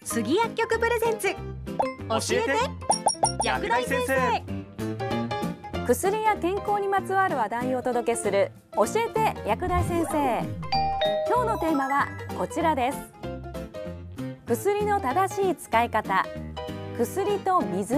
杉薬局プレゼンツ、教えて薬剤先生。 薬や健康にまつわる話題をお届けする教えて薬剤先生。今日のテーマはこちらです。薬の正しい使い方、薬と水。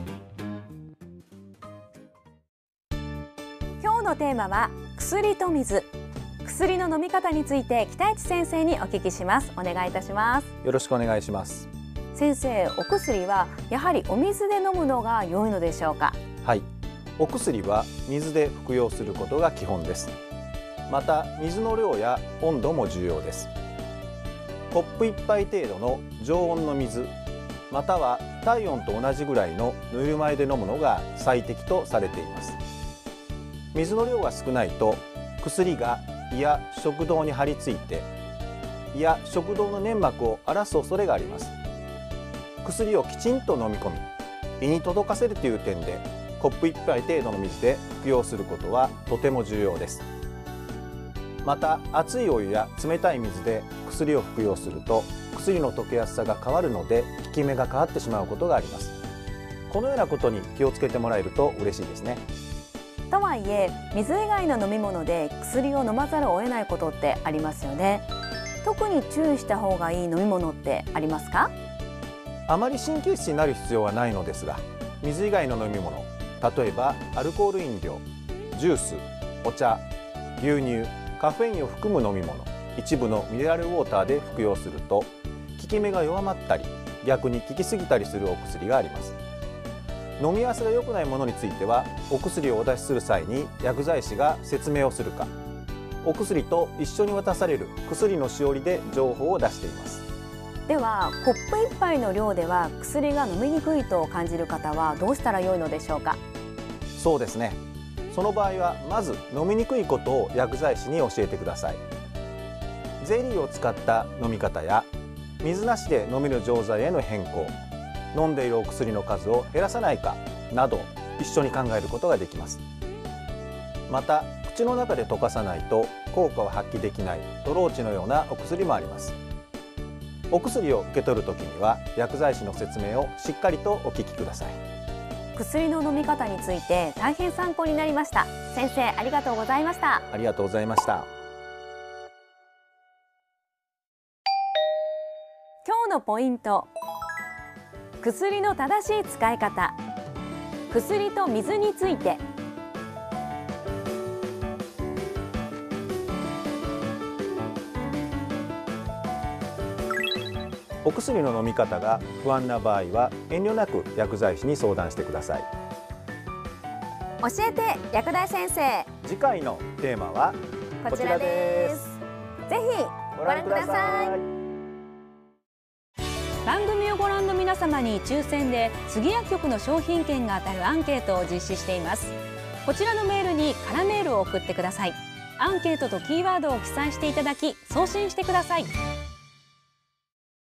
今日のテーマは薬と水。薬の飲み方について北市先生にお聞きします。お願いいたします。 よろしくお願いします。 先生、お薬はやはりお水で飲むのが良いのでしょうか？ はい、お薬は水で服用することが基本です。また水の量や温度も重要です。コップ1杯程度の常温の水、または体温と同じぐらいのぬるま湯で飲むのが最適とされています。水の量が少ないと薬が胃や食道に張り付いて胃や食道の粘膜を荒らす恐れがあります。薬をきちんと飲み込み胃に届かせるという点でコップ1杯程度の水で服用することはとても重要です。また熱いお湯や冷たい水で薬を服用すると薬の溶けやすさが変わるので効き目が変わってしまうことがあります。このようなことに気をつけてもらえると嬉しいですね。 とはいえ水以外の飲み物で薬を飲まざるを得ないことってありますよね。特に注意した方がいい飲み物ってありますか？ あまり神経質になる必要はないのですが、水以外の飲み物、例えばアルコール飲料、ジュース、お茶、牛乳、カフェインを含む飲み物、一部のミネラルウォーターで服用すると効き目が弱まったり逆に効きすぎたりするお薬があります。飲み合わせが良くないものについてはお薬をお出しする際に薬剤師が説明をするか、お薬と一緒に渡される薬のしおりで情報を出しています。 ではコップ1杯の量では薬が飲みにくいと感じる方はどうしたら良いのでしょうか？ そうですね、その場合はまず飲みにくいことを薬剤師に教えてください。ゼリーを使った飲み方や水なしで飲める錠剤への変更、飲んでいるお薬の数を減らさないかなど一緒に考えることができます。また口の中で溶かさないと効果を発揮できないトローチのようなお薬もあります。お薬を受け取るときには薬剤師の説明をしっかりとお聞きください。 薬の飲み方について大変参考になりました。先生、ありがとうございました。 ありがとうございました。 今日のポイント、薬の正しい使い方、薬と水について。 お薬の飲み方が不安な場合は遠慮なく薬剤師に相談してください。 教えて薬剤先生。 次回のテーマはこちらです。ぜひご覧ください。番組をご覧の皆様に抽選で杉薬局の商品券が当たるアンケートを実施しています。こちらのメールに空メールを送ってください。アンケートとキーワードを記載していただき送信してください。